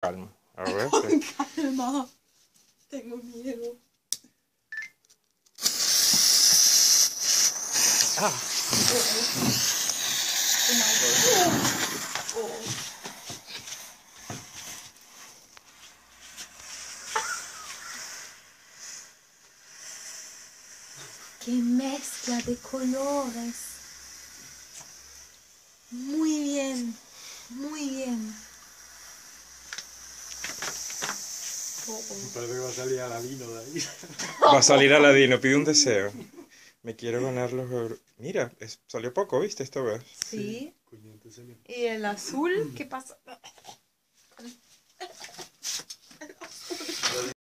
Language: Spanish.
calma. A ver. Con calma. Tengo miedo. Ah. ¡Qué mezcla de colores! Muy bien, muy bien. Parece que va a salir Aladino de ahí. Va a salir Aladino, pide un deseo. Me quiero ganar los euros. Mira, salió poco, ¿viste? Esta vez. Sí. Coño, entonces ¿Y el azul? ¿Qué pasa?